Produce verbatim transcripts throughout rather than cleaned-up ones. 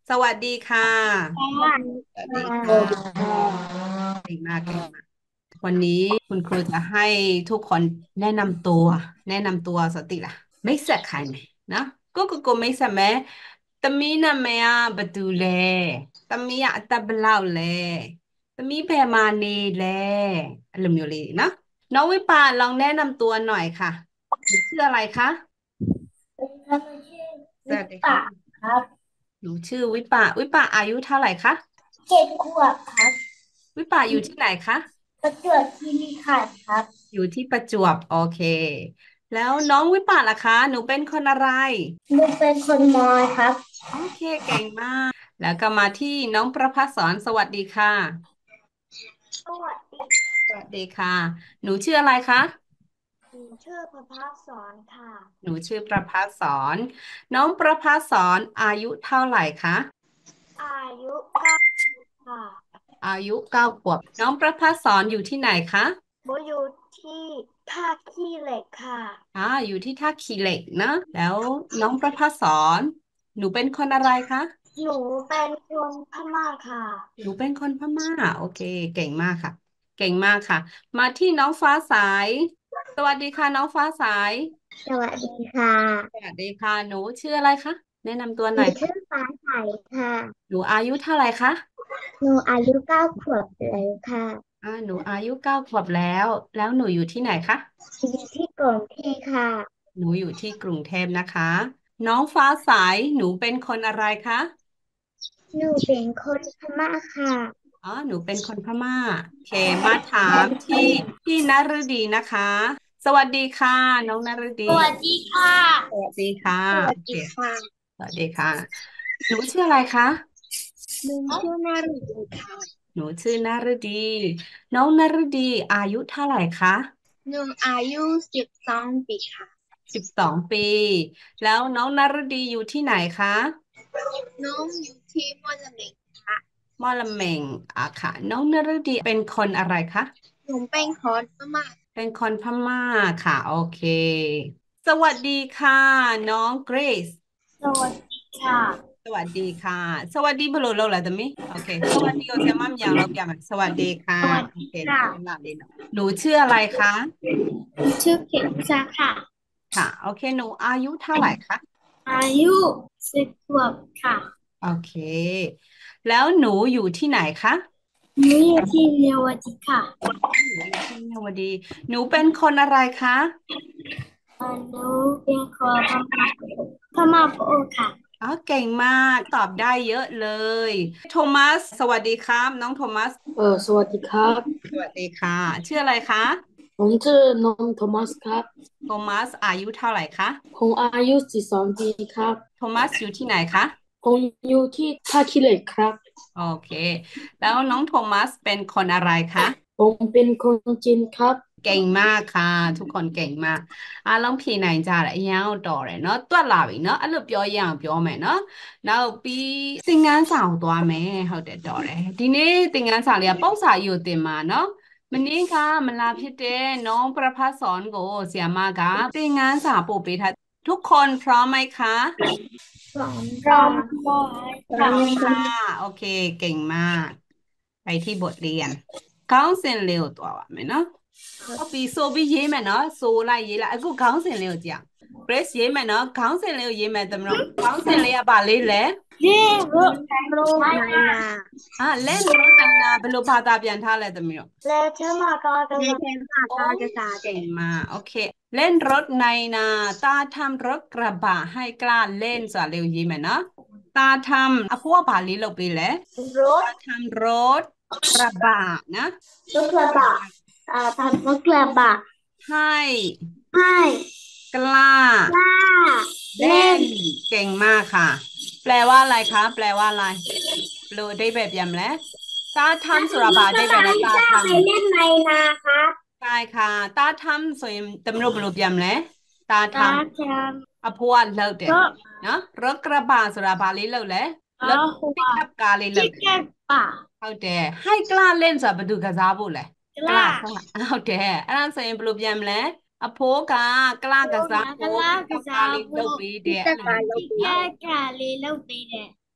สวัสดีค่ะค่ะสวัสดีสค่ะวัสดีค่ะเก่งมากเก่งมากวันนี้คุณครูจะให้ทุกคนแนะนำตัวแนะนำตัวสติล่ะไม่สักใครไหมนะก็ก็ก็ไม่สักแม้ตะมีนะแม่อะบตูเลตะมีอะอัตบลาวเลตะมีแพมานีเลอะไรမျိုးလေးนะน้องวิปาลองแนะนำตัวหน่อยค่ะหนูชื่ออะไรคะสวัสดีครับหนูชื่อสวิปะวัสดีค่ะครับหนูชื่อวิปาวิปาอายุเท่าไหร่คะเจ็ดขวบครับวิปาอยู่ที่ไหนคะประจวบคีรีขันธ์ครับอยู่ที่ประจวบโอเคแล้วน้องวิปัสสล่ะคะหนูเป็นคนอะไรหนูเป็นคนมอญครับโอเคเก่งมากแล้วก็มาที่น้องประภัสสรสวัสดีค่ะสวัสดีสวัสดีค่ะหนูชื่ออะไรคะหนูชื่อประภาสอนค่ะหนูชื่อประภัสสรน้องประภัสสรอายุเท่าไหร่คะอายุเก้าค่ะอายุเก้าขวบน้องประภัสสรอยู่ที่ไหนคะโบอยู่ที่ท่าขี้เหล็กค่ะอ่าอยู่ที่ท่าขี้เหล็กนะแล้วน้องประภัสสรหนูเป็นคนอะไรคะหนูเป็นคนพม่าค่ะหนูเป็นคนพม่าโอเคเก่งมากค่ะเก่งมากค่ะมาที่น้องฟ้าใสสวัสดีค่ะน้องฟ้าใสสวัสดีค่ะสวัสดีค่ะหนูชื่ออะไรคะแนะนำตัวหหนูน่อยค่ะชื่อฟ้าใสค่ะหนูอายุเท่าไหร่คะหนูอายุเก้าขวบแล้วค่ะอ่าหนูอายุเก้าขวบแล้วแล้วหนูอยู่ที่ไหนคะอยู่ที่กรุงเทพค่ะหนูอยู่ที่กรุงเทพนะคะน้องฟ้าใสหนูเป็นคนอะไรคะหนูเป็นคนพม่าค่ะอ๋อหนูเป็นคนพม่าโอเคมาถามที่ที่นฤดีนะคะสวัสดีค่ะน้องนฤดีสวัสดีค่ะสวัสดีค่ะสวัสโอเคดีค่ะสวัสดีค่ะหนูชื่ออะไรคะหนูชื่อนารุณีค่ะหนูชื่อนฤดีน้องนฤดีอายุเท่าไหร่คะหนูอายุสิบสองปีค่ะสิบสองปีแล้วน้องนฤดีอยู่ที่ไหนคะน้องอยู่ที่มอลเล็กค่ะมอลำเมงอ่ะค่ะน้องนฤดีเป็นคนอะไรคะหนูเป็นคนพม่าเป็นคนพม่าค่ะโอเคสวัสดีค่ะน้องเกรซสวัสดีค่ะสวัสดีค่ะสวัสดีบลูโลละตะมิโอเคสวัสดีโอเซมัมยังเราเปียมันสวัสดีค่ะสวัสโอเคดีค่ะเป็นหลับดีเนาะหนูชื่ออะไรคะหนูชื่อเข็มซ่าค่ะค่ะโอเคหนูอายุเท่าไหร่คะอายุสิบขวบค่ะโอเคแล้วหนูอยู่ที่ไหนคะหนูอยู่ที่เมียวดีค่ะหนูอยู่ที่เมียวดีหนูเป็นคนอะไรคะอ่าหนูเป็นคนพม่าพม่าโปค่ะอ๋อเก่งมากตอบได้เยอะเลยโทมัสสวัสดีครับน้องโทมัสเออสวัสดีครับสวัสดีค่ะชื่ออะไรคะผมชื่อน้องโทมัสครับโทมัสอายุเท่าไหร่คะผมอายุสิบสองปีครับโทมัสอยู่ที่ไหนคะผมอยู่ที่ท่าขี้เหล็กครับโอเคแล้วน้องโทมัสเป็นคนอะไรคะผมเป็นคนจีนครับเก่งมากค่ะทุกคนเก่งมากအားလုံးဖြေနိုင်ကြတယ်အရင်တော့တော်တယ်เนาะတွက်လာပြီเนาะအဲ့လိုပြောရအောင်ပြောမယ်เนาะနောက်ပြီးသင်ခန်းစာကိုသွားမယ်ဟုတ်တယ်တော်တယ်ဒီနေ့သင်ခန်းစာလေးကပေါ့စာကြီးကိုသင်မှာเนาะမနေ့ကမလာဖြစ်တဲ့น้องประภัสสรကိုဆရာမကသင်ခန်းစာပို့ပေးထားทุกคนพร้อมไหมคะสองค่ะพร้อมค่ะโอเคเก่งมากไปที่บทเรียนခေါင်းစဉ်လေးကိုတွားပါမယ်เนาะ ဟုတ်ပြီဆိုပြီးရေးမယ်နော်ဆိုလိုက်ရေးလိုက်အခုခေါင်းစဉ်လေးကိုကြည့်အောင် Grace ရေးမယ်နော်ခေါင်းစဉ်လေးကိုရေးမယ်သမီးတို့ခေါင်းစဉ်လေးကပါလေးလဲเย้รู้รู้ไนนาอ่ะလက်လို့နိုင်တာဘယ်လိုဘာသာပြန်ထားလဲသမီးတို့เลเทมากาเลเทมากาจะสาเด็เก่งมากโอเคเล่นรถในนาตาทำรถกระบะให้กล้าเล่นส่วนเร็วရေးမယ်နော်ตาทำအဖိုးကဘာလေးလုပ်ပေးလဲรถตาทำรถกระบะนะรถกระบะอ่าทำรถกระบะให้ให้กล้ากล้าเล่เล่นนเก่งมากค่ะแปลว่าอะไรคะแปลว่าอะไรรู้ได้แบบยำแล้วตาทำสุรรถกระบาได้แบบแล้วตาบะให้กล้าทไปเล่นในนาครับำใช่ค่ะตาทำส่วนตำรวจบรูปยำแล้วตาทตาจำอภวรเลิศเด็ำดก็เนาะรถกระบะสุรบาลีเลิศแล้วรอาถหัวปิกอัพกาลีเลิที่ศเด็ดแก่ป่ะဟုတ်တယ်ให้กล้าเล่นဆိုတော့ဘယ်သူကစားဖို့လဲกล้ากล้ากล้าဟုတ်တယ်အဲ့ဒါဆိုရင်ဘယ်လိုပြန်မလဲအဖိုးကกล้าโอ้ကစားมากဖို့ล้าปิกกระซาอัพกาလေးโบလုပ်ပေးတယ်ที่ตะအဲ့လိုမျိုးที่เนาะแก่กาเลยเล่าไปเนี่ย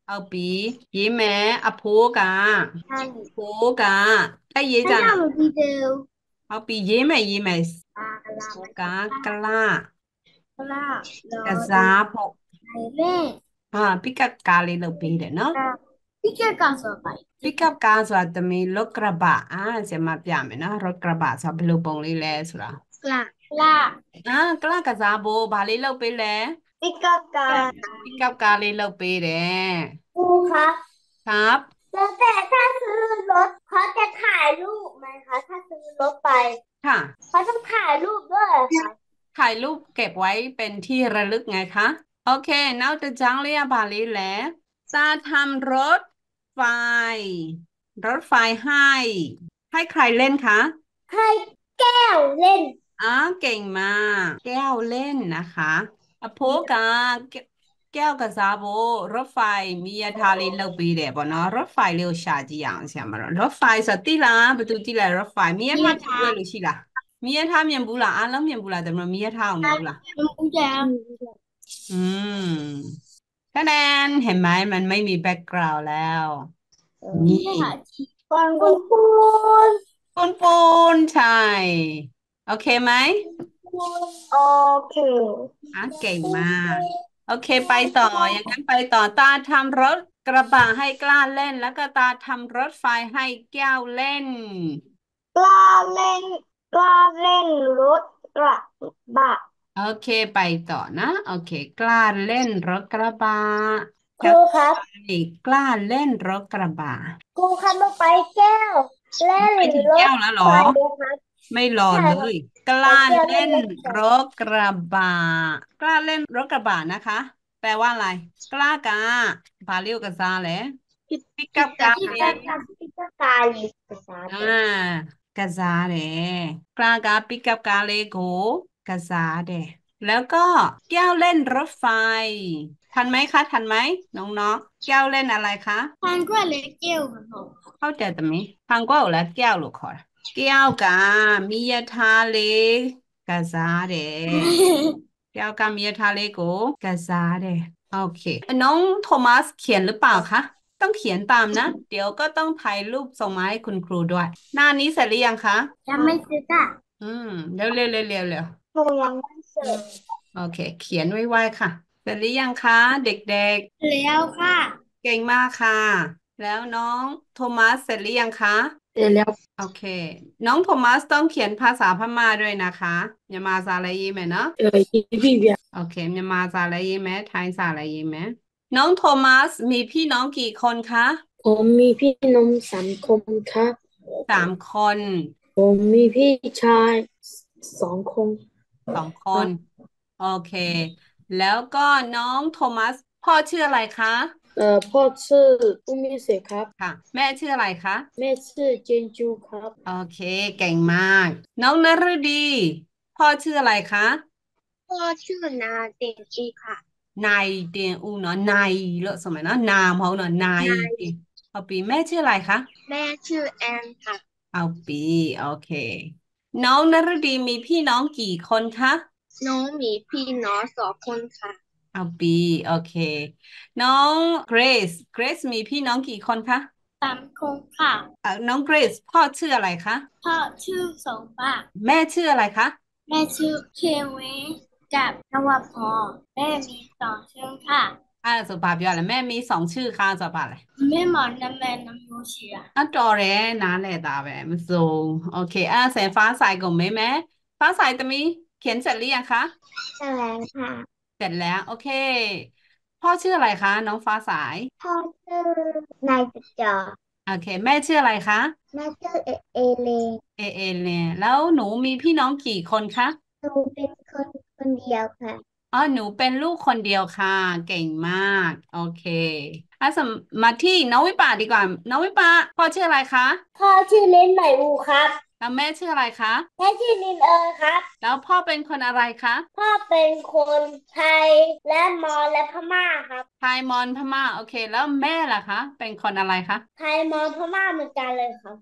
เอาปีရေးမယ်အဖိုးကใช่ဖိုးကတက်ရေးကြถ้าလားทำวิดีโอเอาปีရေးမယ်ရေးမယ်ปลากระลาဖိုးมันကကလกระลารကอดูစားဖို့ไอ้แม่อ่า pick up ကားလေးလုပ်ပေးတယ်နော်พี่แกก่อนสอบไปพี่ pick up ကားဆိုတာတမီรถกระบะอ่าဆရာမပြမယ်နော်รถกระบะဆိုတာဘယ်လိုပုံလေးလဲဆိုတာกระลาอ่ากလကစားဖို့ဘာလေးလုပ်ပေးလဲพี่ก็การ pick up ကားလေးလုပ်ပေးတယ်ครูครับครับแล้วแต่ถ้าซื้อรถเขาจะถ่ายรูปไหมคะถ้าซื้อรถไปค่ะเขาต้องถ่ายรูปด้วยเหรอคะถ่ายรูปเก็บไว้เป็นที่ระลึกไงคะโอเคနောက်တစ်ကြောင်းလေးကဘာလေးလဲตาทำรถไฟรถไฟให้ให้ใครเล่นคะให้แก้วเล่นอ๋อเก่งมากแก้วเล่นนะคะอโพกาแก้แก้วกระซาโบรถไฟมียาทาလေးလုပ်ပေးတယ်ပေါ့နော်รถไฟလေးကိုရှာကြည့်အောင်ဆရာမတော့รถไฟဆိုတိလားဘယ်သူတိလဲรถไฟมียามีทาမြင်ทาဘူးလို့ရှိလားมียาทาမြင်ဘူးလားအားလုံးမြင်ဘူးလားတမมียาทาအောင်မြင်ဘူးလားน้ำแดงอืมคะแนนเห็นไหมมันไม่มีแบ็กกราวด์แล้วนี่ใช่ค่ะก่อนคุณปูนปูนปูนใช่โอเคไหมโอเคอ่ะเก่งมากโอเคไปต่ออย่างนั้นไปต่อตาทำรถกระบะให้กล้าเล่นแล้วก็ตาทำรถไฟให้แก้วเล่นกล้าเล่นกล้าเล่นรถกระบะโอเคไปต่อนะโอเคกล้าเล่นรถกระบะครูครับกล้าเล่นรถกระบะครูครับมาไปแก้วเล่นไปถึงรถแก้วแล้วเหรอไฟครับไม่รอใช่เลยครับกล้าไปแก้วเล่นเล่นรถไฟรถกระบะกล้าเล่นรถกระบะนะคะแปลว่าอะไรกล้ากาบาเรียวกะซาแหละปิกกัพิบกาเลกาพิกากาลิภาษาอ่าเด็กกะซาเดกล้ากาปิกกับกาเลโกกะซาเดแล้วก็แก้วเล่นรถไฟทันไหมคะทันไหมน้องๆแก้วเล่นอะไรคะทานกล้วยเล็กเกี้ยวครับผมเข้าใจแต่ไหมทางก็อยู่แล้วแก้วหรือขอแก้วกามียาทาเลกะซาเด แก้วกามียาทาเลโกกะซาเดโอเคน้องโทมัสเขียนหรือเปล่าคะต้องเขียนตามนะเดี๋ยวก็ต้องถ่ายรูปส่งมาให้คุณครูด้วยหน้านี้เสร็จหรือยังคะยังไม่ซื้อจ้ะอืมเร็วเร็วเร็วเร็วเร็วหนูยังไม่เสร็จโอเคเขียนไวๆค่ะเสร็จหรือยังคะเด็กแล้วค่ะๆเก่งมากค่ะแล้วน้องโทมัสเสร็จหรือยังคะเสร็จแล้วโอเคน้องโทมัสต้องเขียนภาษาพม่าด้วยนะคะမြန်မာစာလည်းရေးမယ်နော်เออยี่พี่เบียร์โอเคမြန်မာစာလည်းရေးမယ်ထိုင်းစာလည်းရေးမယ်น้องโทมัสมีพี่น้องกี่คนคะผมมีพี่น้องสามคนครับสามคนผมมีพี่ชายสองคนสองคครับนโอเคแล้วก็น้องโทมัสพ่อชื่ออะไรคะเอ่อพ่อชื่ออุ้มมิเสกครับค่ะแม่ชื่ออะไรคะแม่ชื่อเจนจูครับโอเคเก่งมากน้องนฤดีพ่อชื่ออะไรคะพ่อชื่อนาเด็กจีค่ะนายเตียนอูเนาะนายเลอะสมัยเนาะนามเขาเนาะนายนายเตียนเอาปีแม่ชื่ออะไรคะแม่ชื่อแอนค่ะเอาปีโอเคน้องนฤดีมีพี่น้องกี่คนคะน้องมีพี่น้องสองคนค่ะเอาปีโอเคน้องเกรซเกรซมีพี่น้องกี่คนคะสามคนค่ะเอ่อน้องเกรซพ่อชื่ออะไรคะพ่อชื่อสมบัติแม่ชื่ออะไรคะแม่ชื่อเควินกับนวพรแม่มีสองชื่อค่ะอ่าสุภาพยอดเลยแม่มีสองชื่อค่ะสุภาพเลยแม่หมอนน้ำแม่น้ำมูชีอะอ่ะต่อเลยนาแหละตาแบบมันสูงโอเคอ่ะแสงฟ้าใสก่อนไหมแม่ฟ้าใสตะมีเขียนเสร็จหรือยังคะแสดงค่ะเสร็จแล้วโอเคพ่อชื่ออะไรคะน้องฟ้าใสพ่อชื่อนายจุจอโอเคแม่ชื่ออะไรคะแม่ชื่อเอเอเลเอเอเนี่ยแล้วหนูมีพี่น้องกี่คนคะหนูเป็นคนคนเดียวค่ะอ๋อหนูเป็นลูกคนเดียวค่ะเก่งมากโอเคอ่ะสมมาที่น้องวิปาดีกว่าน้องวิปาพ่อชื่ออะไรคะพ่อชื่อเล่นใหม่อูครับแล้วแม่ชื่ออะไรคะแม่ชื่อนินเอิงครับแล้วพ่อเป็นคนอะไรคะพ่อเป็นคนไทยและมอญและพม่าครับไทยมอญพม่าโอเคแล้วแม่ล่ะคะเป็นคนอะไรคะไทยมอญพม่าเหมือนกันเลยครับไท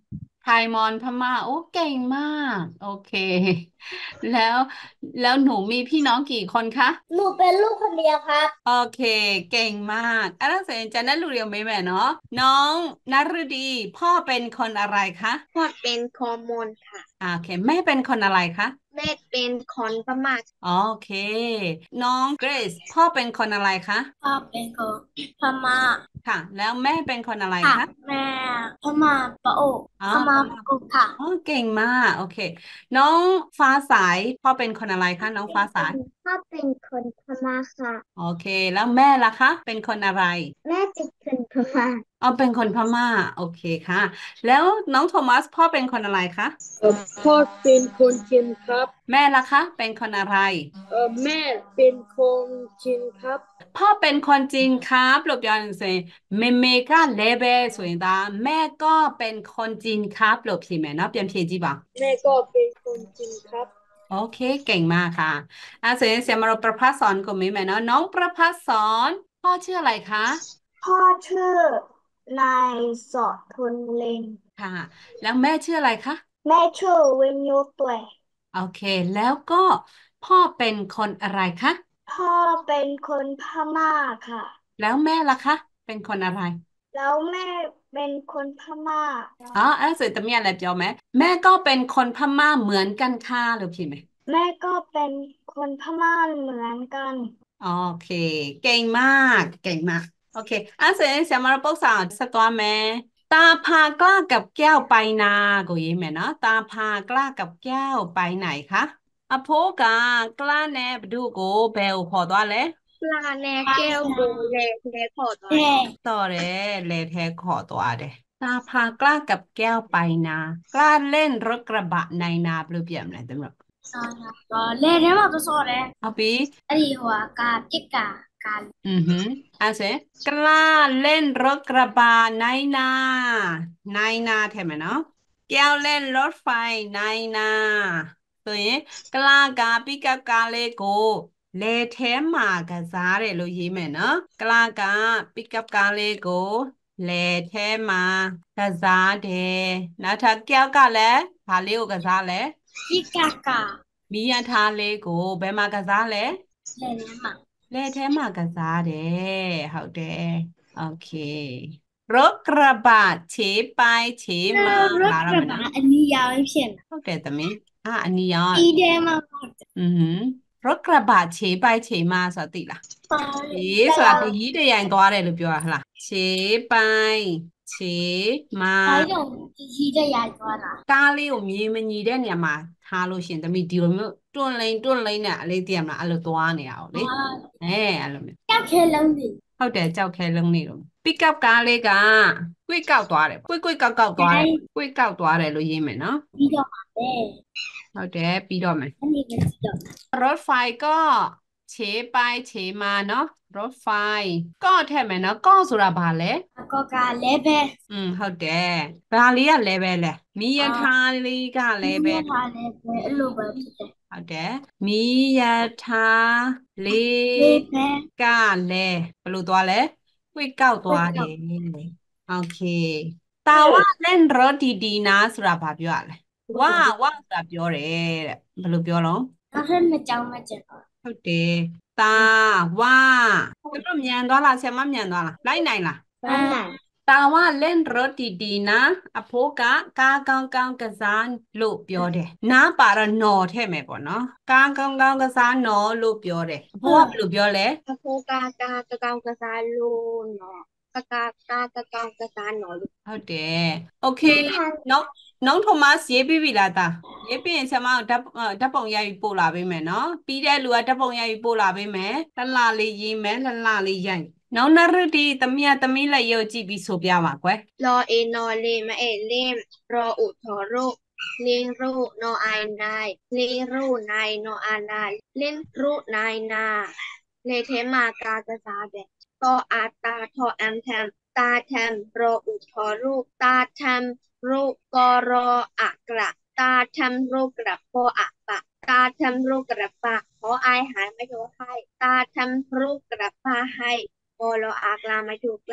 ไทยมอญพม่าโอ้เก่งมากโอเคแล้วแล้วหนูมีพี่น้องกี่คนคะหนูเป็นลูกคนเดียวครับโอเคเก่งมากอ่ะแล้วเสร็จจะนั่นลูกเรียวไหมแม่เนาะน้องนฤดีพ่อเป็นคนอะไรคะพ่อเป็นคนมอญค่ะอ่าโอเคแม่เป็นคนอะไรคะแม่เป็นคนพม่าโอเคน้องเกรซพ่อเป็นคนอะไรคะพ่อเป็นคนพม่าค่ะแล้วแม่เป็นคนอะไรค่ะคะแม่พม่าปะโออ๋อพม่าพม่าปะโอค่ะอ๋อเก่งมากโอเคน้องฟ้าใสพ่อเป็นคนอะไรคะน้องฟ้าใสพ่อเป็นคนพม่าค่ะโอเคแล้วแม่ล่ะคะเป็นคนอะไรแม่เป็นคนพม่าเอาเป็นคนพม่าโอเคค่ะแล้วน้องโทมัสพ่อเป็นคนอะไรคะเอ่อพ่อเป็นคนจีนครับแม่ล่ะคะเป็นคนอะไรเอ่อแม่เป็นคนจีนครับพ่อเป็นคนจีนครับလို့ပြောရင်ဆိုရင်မေမေကလည်းပဲဆိုရင်ဒါแม่ก็เป็นคนจีนครับလို့ဖြေမယ်เนาะပြန်ဖြေကြည့်ပါแม่ก็เป็นคนจีนครับโอเคเก่งมากค่ะอ่ะส่วนเสียมาเราประภัสสอนก็มีไหมเนาะน้องประภัสสอนพ่อชื่ออะไรคะพ่อชื่อนายสอทนเลงค่ะแล้วแม่ชื่ออะไรคะแม่ชื่อวินยูตัวยโอเคแล้วก็พ่อเป็นคนอะไรคะพ่อเป็นคนพม่าค่ะแล้วแม่ล่ะคะเป็นคนอะไรแล้วแม่เป็นคนพม่าอ๋อเออสุดแต่มีอะไรเปียวไหมแม่ก็เป็นคนพม่าเหมือนกันค่ะหรือผิดไหมแม่ก็เป็นคนพม่าเหมือนกันโอเคเก่งมากเก่งมากโอเคอ่ะเสร็จเสียมาเราปุ๊บสาวสักตัวแม่ตาพากล้ากับแก้วไปนากูยิ้มไหมเนาะตาพากล้ากับแก้วไปไหนคะอโพกากล้าแนบดูโกเบลพอตัวเลยปลาแนแก้วโบแลแลขอตัวแม่ต่อเลยเลยแท้ขอตัวเดะตาพากล้ากับแก้วไปนากล้าเล่นรถกระบะในนาเปลือเปี่ยมเลยตำรวจก็เล่นได้หมดตัวโซ่เลยเอาปีอันนี้หัวกาจิกาการอือหืออาเสกล้าเล่นรถกระบะในนาในนาใช่ไหมเนาะแก้วเล่นรถไฟในนาဆိုရင်ကလာကပိကပ်ကားလေးကိုလေထဲမှာကစားတယ်လို့ရေးမယ်နော်ကလာကပိကပ်ကားလေးကိုလေထဲမှာကစားတယ်နောက်ထပ်ကြောက်ကလည်းဘာလေးကိုကစားလဲจิกากาမီးရထားလေးကိုဘယ်မှာကစားလဲเล่นได้หมดလေထဲမှာကစားတယ်ဟုတ်တယ်โอเครถกระบะเฉไปเฉมารถလာရกระမယ်နော်บะอันนี้ยาวไม่เพี้ยนဟုတ်တယ်သမီးอ่ะอันนี้ย้อนอีเดมาอือหือรถกระบะเฉไปเฉมาสติล่ะตอเฉแต่เราဆိုတာတยีတရန်သွားတယ်လို့ပြောတာဟလားเฉไปเฉมาไปตรงที่จะย้ายตัวละကားလေးကိုမြေမညီတဲ့နေရာမှာထားလို့ရှရင်တမီဒီလိုမျိုးတွန့်လိန်တွန့်လိန်နဲ့အလေးတည်ရမလားအဲ့လိုသွားနေရအောင်လေအဲအဲ့လိုမျိုးကြောက်ခဲလုံးနေဟုတ်တယ်ကြောက်ခဲလုံးနေလို့ pick up ကားလေးကကွိတ်ကောက်သွားတယ်ကွိတ်ကွိတ်ကောက်ကောက်သွားတယ်ကွိတ်ကောက်သွားတယ်လို့ရေးမယ်နော်ပြီးတော့ပါပဲဟုတ်တယ်ပြီးတော့မယ်อันนี้เป็นสีดรถไฟก็เฉไปเฉมาเนาะรถไฟก็แท้ไหมเนาะก็ဆိုတာဘာလဲำก็การเลเวลอืมဟုတ်တယ်ဘာလေးကလဲပဲလဲမီးရอ่าထားလေးကလဲนี่ပဲทาเลเวลรูปแบบที่เဟုတ်တယ်မီးရထားလေးลเวลကလဲဘယ်လိုသွားလဲကွေ့ကောက်ก็သွားတกับယ်โอเคတာဝเล่นรถดีๆนะဆိုတာဘာပြောရလဲဝဝဆိုတာပြောတယ်တဲ့ဘယ်လိုပြောလုံးถ้าเพื่อนมาจังมาเจอဟုတ်တယ်ตาว่าကျမမြန်သွားလားဆရာမမြန်သွားလားလိုက်နိုင်လားบ้านไหนตาว่าเล่นรถดีๆนะအဖိုးကကားကောင်းကောင်းကစားလို့ပြောတယ်နားပါတော့နော်ထဲ့မယ်ပေါ့နော်ကားကောင်းကောင်းကစားနော်လို့ပြောတယ်အဖိုးကဘယ်လိုပြောလဲกะโพกากากะกากะซาลูเนาะกะกากากะกากะซาเนาะဟုတ်တယ်โอเคไม่ทันน้องน้องโทมัสရေးပြီးပြီလားตาရေးပြီးရင်ဆရာမဓာတ်ဓာတ်ပုံရိုက်ပြီးပို့လာပေးမယ်နော်ပြီးတဲ့လူကဓာတ်ပုံရိုက်ပြီးပို့လာပေးမယ်လှလှလေးရေးမယ်လှလှလေးရိုက်น้องนฤดีသမီးကသမီးလက်ရုပ်ကြည့်ပြီးဆိုပြပါကွယ်รอเอนอเลมะเอเลมรออุทอโรเลียงรูนอไอนายเลียงรูนายนออานาเล่นรูนายนาเลเทมากากะซาเดตออาตาทอแอมแทมตาแทมรออุทอรูตาแทมรูกอรออะกระตาแทมรูกระปออะปะตาแทมรูกระปะขออายหายไม่ถูกให้ตาแทมรูกระปะให้ โอโลอากลาไม่ถูกละ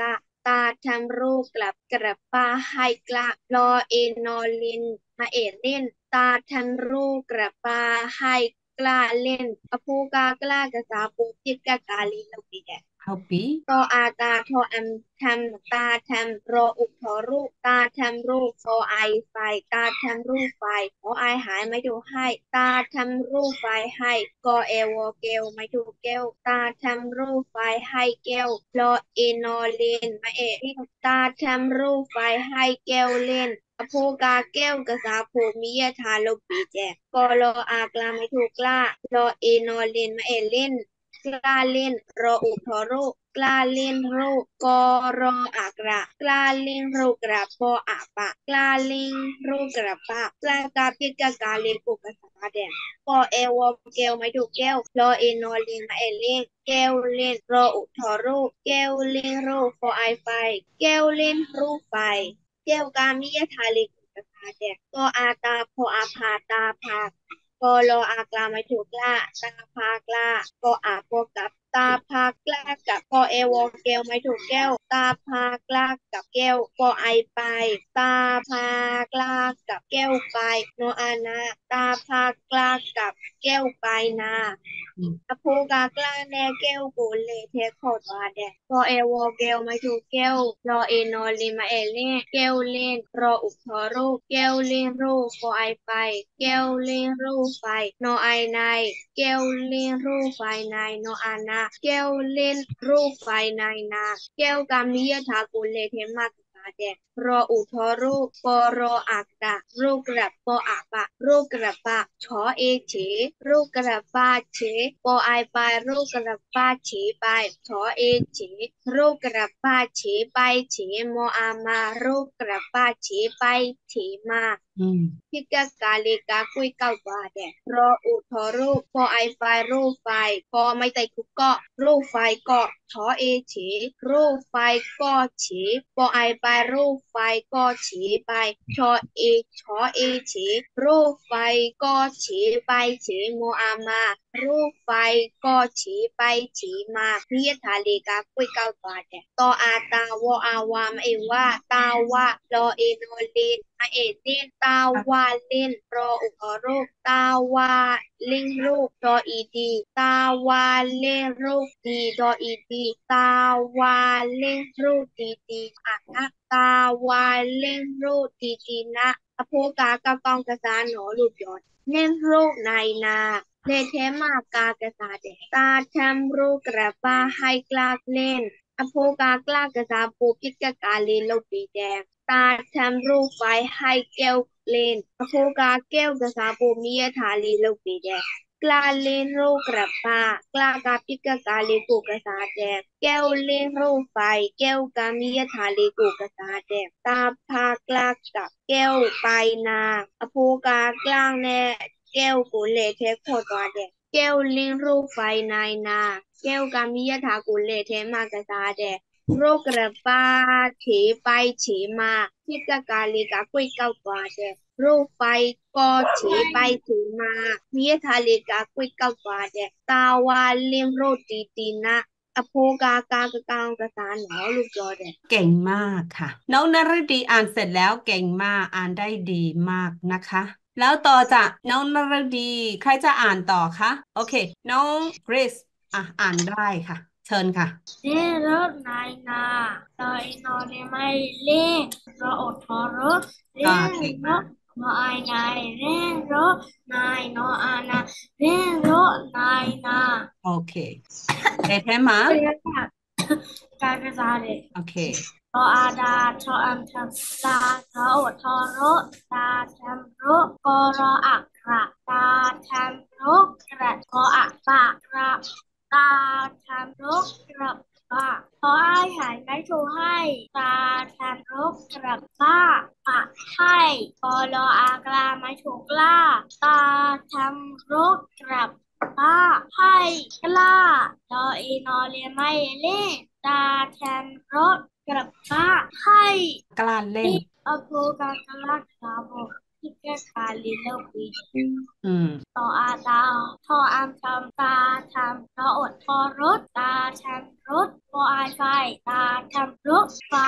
ตาทำรูปกลับกระป้าให้กละรอเอนอลินมาเอเล่นตาทำรูปกระป้าให้กล้าเล่นอภูกากล้ากระสาปูจิตกากาลีเราปีแด how big ตออาตาทออัมทำตาทำรออุกทอรูปตาทำรูปฟอไอไฟตาทำรูปไฟขอไอหายไม่ดูให้ตาทำรูปไฟให้กอเอวอเกลไม่ดูแก้วตาทำรูปไฟให้แก้วรอเอนอเลนมาเอะตาทำรูปไฟให้แก้วเล่นอโภกาแก้วกษาภูมิยทาลปีแจกกอรออากลาไม่ถูกกล้ารอเอนอเลนมาเอเล่นกล้าเล่นรออุทอรุกล้าเล่นรูปกอรออักระกล้าเล่นรูปกระปออะปะกล้าเล่นรูปกระปะกล้ากาปิกากาเลกุกสาแดงปอเอวอแก้วไม่ถูกแก้วรอเอนอเล่นมาเอเล่นแก้วเล่นรออุทอรุแก้วเล่นรูปฟอไอไฟแก้วเล่นรูปไฟแก้วกามิยทาเลกุกสาแดงกออาตาพออาพาตาพากอรออากลาไม่ถูกกล้าตาพากล้ากออาโปกับตาพากล้ากับกอเอวอแก้วไม่ถูกแก้วตาพากล้ากับแก้วกอไอไปตาพากล้ากับแก้วไปโนอานาตาพากล้ากับแก้วไปนาอืมอโภกากล้าแน่แก้วกูเลเทโคตวาแดกกอเอวอแก้วไม่ถูกแก้วรอเอนอลิมาเอเล่แก้วเล่นรออุกทอรูแก้วเล่นรูกอไอไปแก้วเล่นรูไฟโนไอในแก้วเล่นรูไฟในโนอานาแก้วเล่นรูไฟในนาแก้วกามิยทากุเลเทมากาแดกรออุทอรูปอรออักตะรูกระปออะปะรูกระปะชอเอเฉรูกระปาเฉปอไอไปรูกระปาเฉไปชอเอเฉรูกระปาเฉไปเฉโมอามารูกระปาเฉไปเฉมาอืมพิกากาเลกากุยเก้าบาแดดรออุทอรูปพอไอไฟรูปไฟพอไม่ไต่คุกเกาะรูปไฟเกาะชอเอฉีรูปไฟก็ฉีพอไอไปรูปไฟก็ฉีไปชอเอชอเอฉีรูปไฟก็ฉีไปฉีโมอามารูปไฟก็ฉีไปฉีมาพิยทาเลกากุยเก้าบาแดดต่ออาตาวออาวามเอว่าตาวะรอเอโนเลนมาเอเล่นตาวาเล่นรออุกอรูปตาวาเล่นรูปรออีดีตาวาเล่นรูปดีรออีดีตาวาเล่นรูปดีดีอ่ะนะตาวาเล่นรูปดีดีนะอโภกากะกองกระสานหนอลูกยอดเล่นรูปในนาเลเทมากากระสาแดดตาทำรูปกระป้าให้กลากเล่นอโภกากล้ากระสาปูพิกกาเลนโลปีแดงตาทำรูปไฟให้แก้วเล่นอโภกาแก้วกระสาปูมิยทาลีโลปีแดงกล้าเล่นรูปกระป้ากล้ากาพิกกาเลกูกระสาแดงแก้วเล่นรูปไฟแก้วกามิยทาลีกูกระสาแดงตาพากล้ากับแก้วไปนาอโภกากล้างแน่แก้วกูเลเทโคตวาแดงแก้วเล่นรูปไฟนายนาแก้วกามิยทากุเลเทมากระสาแดงโรคกระป้าเฉไปเฉมาพิกกาลีกากุยเก้าตวาแดงรูปไฟก็เฉไปเฉมามิยทาลีกากุยเก้าตวาแดงตาวาเลี้ยงโรตีตีนะอโภกากากะกางกระสานหนอลูกจอแดงเก่งมากค่ะน้องนฤดีอ่านเสร็จแล้วเก่งมากอ่านได้ดีมากนะคะแล้วต่อจากน้องนฤดีใครจะอ่านต่อคะโอเคน้องเกรซอ่ะอ่านได้ค่ะเชิญค่ะเล่นรถนายนาลอยนอนในไม่เล่นรออดทอรถอ่าเล่นเก่งรถมากนอไอนายเล่นรถนายนออานาเล่นรถนายนาโอเคเอเทมะเรียกจากการกระจายเด็กโอเครออาดาทออัมทำตาทออดทอรถตาทำรถกรออักขระตาทำรถกระกออักปากกระตาทำรถกระ ป้าขอให้หายไม่ถูกให้ตาทานรกกระป้าปะให้พอรออากลาไม่ถูกล่าตาทำรกกระป้าให้กล้ารออีนอเรียนไม่เล่นตาทำรกกระป้าให้กล้าเล่นอโภกากลาคาโบที่แก้คาลิโลปีอืมต่ออาตาทออามทำตาทำทออดทอรถตาทำรถพออายไฟตาทำรถไฟ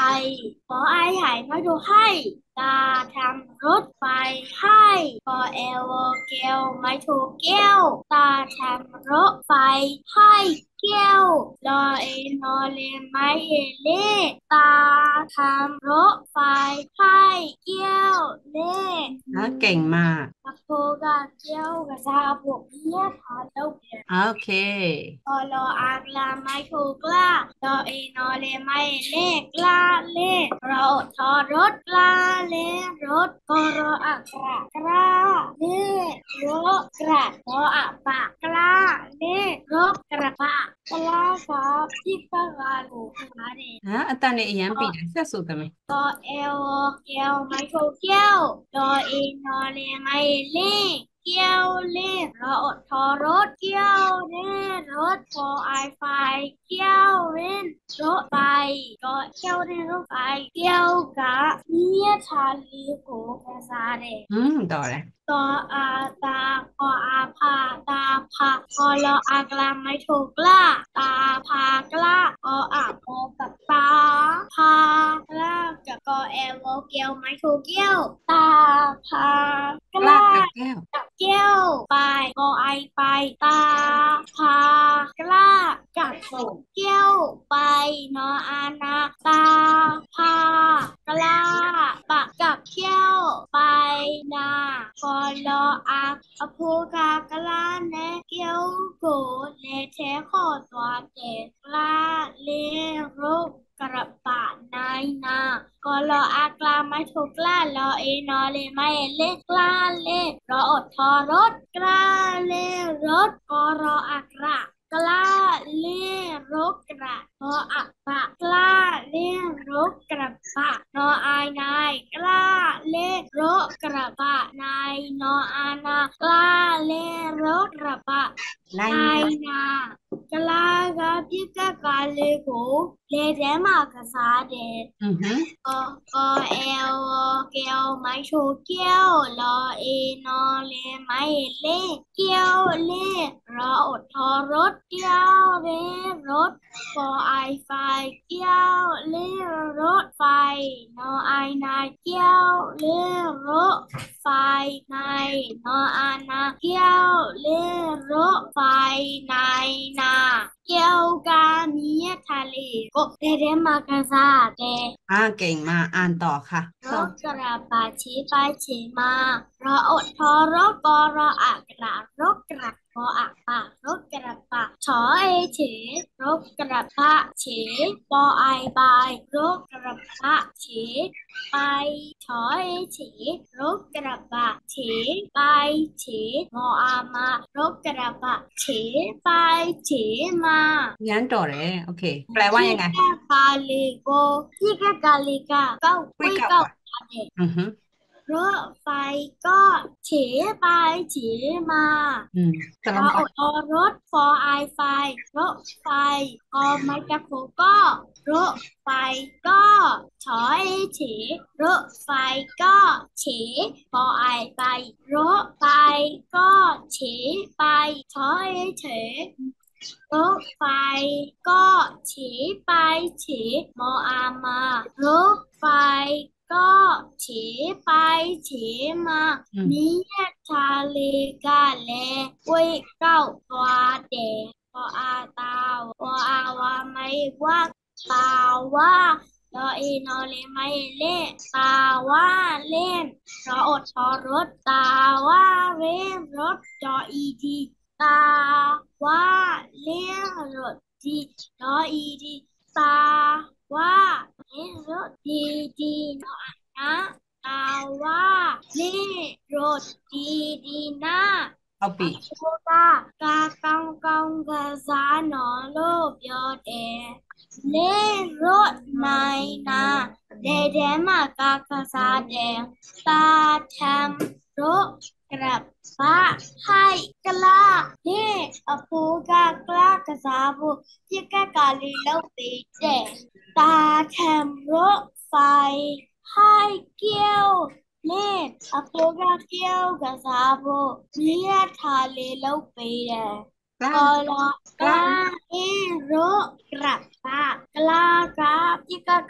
ให้ตาทำรถไฟให้กอเอลเกลไม่ถูกเกี้ยวตาทำรถไฟให้เกี้ยวรอเอนอเลไม่เอเล่ตาทำรถไฟให้เกี้ยวเล่อ่ะเก่งมากตะโพกาเกี้ยวกระซาบวกเนี้ยทาเต้าเบียโอเคพอรออากลาไม่ถูกกล้ารอเอนอเลไม่เล่กล้าเล่รออดทอรถกล้าเล่รถกอรออักกระกล้าเล่รถกระรออักปากกล้าเล่รถกระปะกล้ากับที่ปากกาลูกมาเดอ่ะအတန်နဲ့အရန်ပြီတယ်ဆက်ဆိုတယ်မယ်กอเอลเกลไม่ถูกเกี้ยวรอเอนอเลไม่เล่เกี้ยวเล่รออดทอรถเกี้ยวเล่รถพอไอไฟเกี้ยวเล่นรถไฟก็เกี้ยวเล่นรถไฟเกี้ยวกะเนียชาลีโกกะซาเดอืมတော်တယ်ตออาตาพออาพาตาพาพอรออากลาไม่ถูกกล้าตาพากล้าพออาพอกับตาพากล้ากับกอแอลโวเกลไม่ถูกเกี้ยวตาพากลาล้ากกับแก้วกับเกี้ยวไปกอไอไปตาพากล้ากับเกี้ยวไปนออานาตาพากล้าปะกับเกี้ยวไปนาพอรออาอภูกากล้าแนเกี้ยวโกเลเทขอตัวเกกล้าเลรุกกระปะนายนากอรออากลาไม่ถูกกล้ารอเอนอเลไม่เล็กกล้าเล่รออดทอรถกล้าเล่รถกอรออากระกล้าเล่รกกระพออักปะกล้าเล่รกกระปะนออายนายกล้าเล่รกกระปะนายนออานากล้าเล่รกกระปะနိုင်นายနာนากล้ากะพิกะกาเลโกเลเดมากะซาเดอือหือกอกอเอลเกลไม่โชเกี้ยวรอเอนอเลไม่เล่เกี้ยวเล่รออดทอรถเกี้ยวเล่รถฟอไอไฟเกี้ยวเล่รถไฟนอไอนาเกี้ยวเล่รถไฟในนออานาเกี้ยวเล่รถไฟในนาเกี่ยวกามีทะเลก็เดเดมากาซาเดอ่าเก่งมากอ่านต่อค่ะรต่อถกระบะชี้ไปชี้มารออดทอรถกอรออักระรถกระพออักปะรถกระปะชอเอเฉรถกระปะเฉปอไอบายรถกระปะเฉไปชอเอเฉรถกระปะเฉไปเฉมออามารถกระปะเฉไปเฉมาရမ်းတော်တယ်โอเคแปลว่าที่ยังไงแค่กาลิโกที่แค่กาลิกาเก้าคุยกุ้ยเก้ากับก่อนเด็กอือหือรถไฟก็เฉไปเฉมาอืมสรอลับกันอรถฟอไอไฟรถไฟกอไม้ตะโคก็รถไฟก็ถอยเฉรถไฟก็เฉฟอไอไฟรถไฟก็เฉไปถอยเฉรถไฟก็เฉไปเฉมออามารถไฟก็เฉไปเฉมาอืมมีทะเลกาแลก้วยเก้าตัวแดงพออาตาวพออาวาไม่ว่าตาว่าดอเอนอเลไม่เล่ตาว่าเล่นรออดทอรถตาว่าเล่นรถจออีทีตาว่าเล่นรถจีจออีทีตาว่าเล่นรถดีดีนอนะตาว่าเล่นรถดีดีนะเอาปีอะโคกากากังกังกาซาหนอโลบยอเดเล่นรถในนาเดเดมากากาซาแดงตาแทมรถกระบะให้กล้าเฮ่อภูกากล้ากาซาบูที่กากาลีเลาปีเดตาแทมรถไฟให้เกี้ยวเล่นอโปกาเกี้ยวกาซาโบเลียทาเลเลาไปแดกล้ากอลอกกล้าล้าเอโรกระปากล้ากราบที่กาก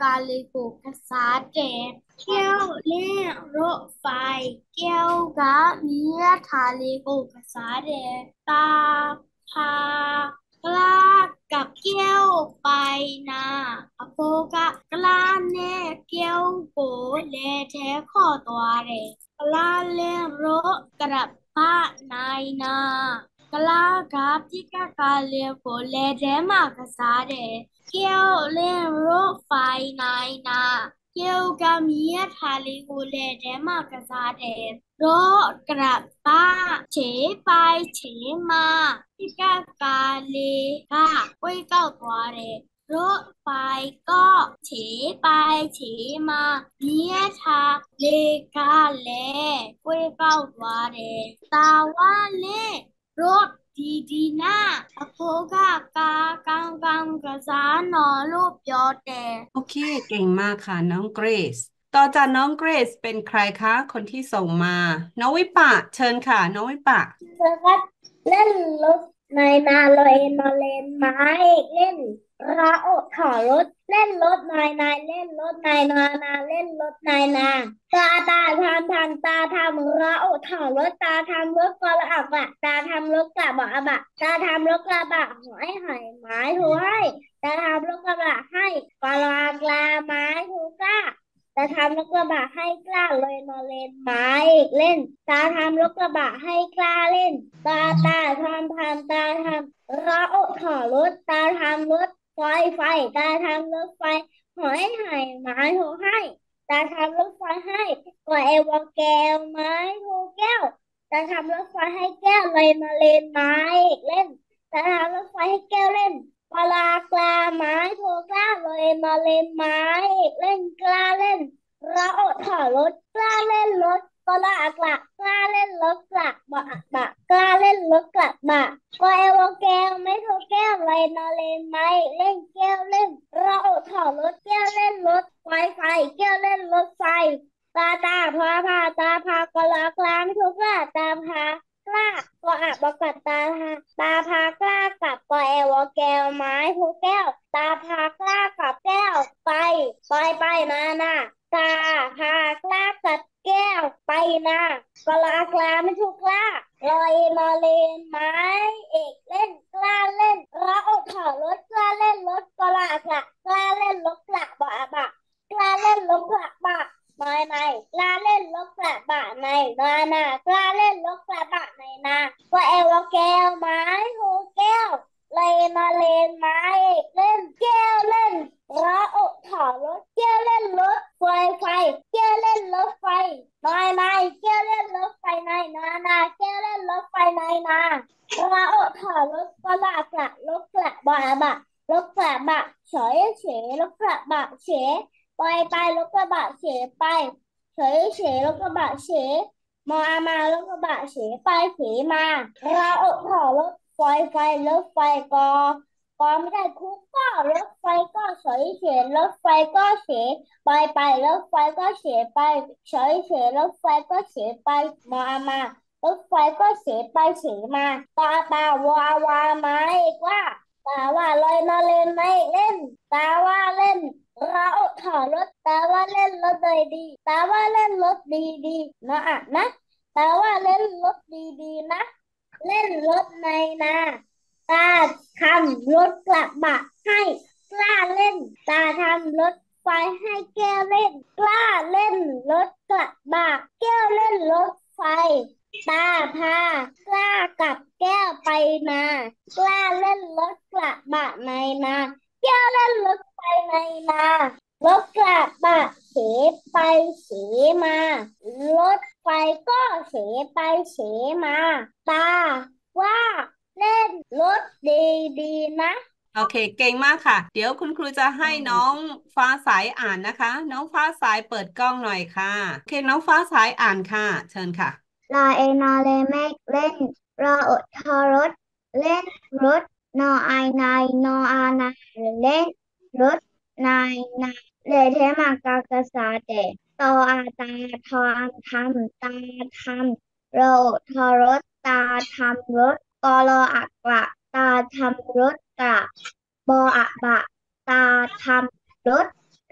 กาลิกุภาษาเด็กเกี้ยวเล่รถไฟเกี้ยวกะเมียทาลิกุภาษาเด็กตาพากล้ากับเกี้ยวไปนาอโปกะกล้าเน่เกี้ยวโกเลเทข้อตัวเด็กกล้าเล่รถกระปะนายนา กลากราฟที่กากาเลียโกเลเดมากาซาเดเกียวเล่นรถไฟนายนาเกียวกามีทาลิโกเลเดมากาซาเดรถกระป้าเฉไปเฉมาที่กากาเลกาไว้เก้าตัวเดรถไฟก็เฉไปเฉมาเนียทาเลกาเลไว้เก้าตัวเดตาว่าเล่ รถดีดีนะอโพกากากังกังกะสานอรูปยอแต่โอเคเก่งมากค่ะน้องเกรซต่อจากน้องเกรซเป็นใครคะคนที่ส่งมาน้องวิปะเชิญค่ะน้องวิปะเสือครับเล่นรถในนาลอยมาเลนไม้เล่นระโอถอรถเล่นรถนายนายเล่นรถนายนานาเล่นรถนายนาตาตาทำทำตาทำระโอถอรถตาทำรถกระบะตาทำรถกระบะบะตาทำรถกระบะหอยหอยไม้ถูให้ตาทำรถกระบะให้ปลากลาไม้ถูก้า ตาทำรถกระบะให้กล้าเลยมาเล่นไม้เล่นตาทำรถกระบะให้กล้าเล่นตาตาทำทำตาทำเราถอรถตาทำรถไฟไฟตาทำรถไฟหอยไห่ไม้โทให้ตาทำรถไฟให้ก่อเอวาแก้วไม้โทแก้วตาทำรถไฟให้แก้วเลยมาเล่นไม้เล่นตาทำรถไฟให้แก้วเล่นปลากลาไม้โทกล้าเลยมาเล่นไม้เล่นกล้าเล่น เราถอรถกล้าเล่นรถก็ลากละกล้าเล่นรถกระบะบะกล้าเล่นรถกระบะก็เอวแก้วไม่โทแก้วเลยนอเลนไม่เล่นแก้วเล่นเราถอรถแก้วเล่นรถไฟไฟแก้วเล่นรถไฟตาตาพาพาตาพากลากลาไม่ทุกละตาพากล้าก็อะบกัดตาพาตาพากล้ากับก็เอวแก้วไม้ทุกแก้วตาพากล้ากับแก้วไปไปไปมานะตาพากล้ากัดแก้วไปนะกลากลาไม่ถูกกล้าลอยมาเลนไม้เอกเล่นกล้าเล่นเราถอรถกล้าเล่นรถกลากละกล้าเล่นรถกระบะบะกล้าเล่นรถกระบะไม่ไม่กล้าเล่นรถกระบะในนานากล้าเล่นรถกระบะในนาก็เอวแก้วไม้หูแก้วเลยมาเลนไม้เอกเล่นแก้วเล่นเราถอรถแก้วเล่นรถไฟไฟแก้วเล่นรถไฟไม่ไม่แก้วเล่นรถไฟในนานาแก้วเล่นรถไฟในนาเราถอรถกระบะรถกระบะบะรถกระบะเฉยเฉยรถกระบะเฉยไปไปรถกระบะเฉยไปเฉยเฉยรถกระบะเฉยมามารถกระบะเฉยไปเฉยมาเราถอรถไฟไฟรถไฟกอ กอไม่ได้คุกก็รถไฟก็เฉยเฉยรถไฟก็เฉยไปไปรถไฟก็เฉยไปเฉยเฉยรถไฟก็เฉยไปมามารถไฟก็เฉยไปเฉยมาตาตาวาวามาอีกว่าตาว่าลอยมาเล่นไม่เล่นตาว่าเล่นเราถอรถตาว่าเล่นรถเลยดีตาว่าเล่นรถดีดีนะอ่ะนะตาว่าเล่นรถดีดีนะเล่นรถในนา ตาทำรถกระบะให้กล้าเล่นตาทำรถไฟให้แก้วเล่นกล้าเล่นรถกระบะแก้วเล่นรถไฟตาพากล้ากับแก้วไปนากล้าเล่นรถกระบะในนาแก้วเล่นรถไฟในนารถกระบะเฉไปเฉมารถไฟก็เฉไปเฉมาตาว่าเล่นรถดีๆนะโอเคเก่งมากค่ะเดี๋ยวคุณครูจะให้น้องฟ้าสายอ่านนะคะน้องฟ้าสายเปิดกล้องหน่อยค่ะโอเคน้องฟ้าสายอ่านค่ะเชิญค่ะลาเอนอเลเมกเล่นรออดทอรถเล่นรถนอไอนายนออานาเล่นรถนายนาเลเทมากากาซาเตตออาตาทอมทำตาทำรออดทอรถตาทำรถกอรออักกะตาทำรถกะบออะบะตาทำรถ